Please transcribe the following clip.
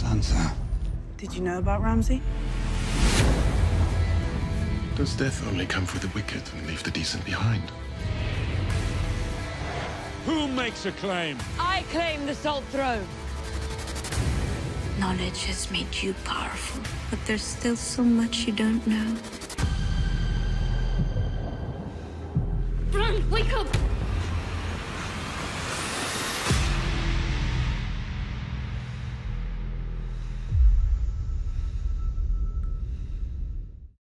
Sansa. Did you know about Ramsay? Does death only come for the wicked and leave the decent behind? Who makes a claim? I claim the Salt Throne. Knowledge has made you powerful, but there's still so much you don't know. Bran, wake up!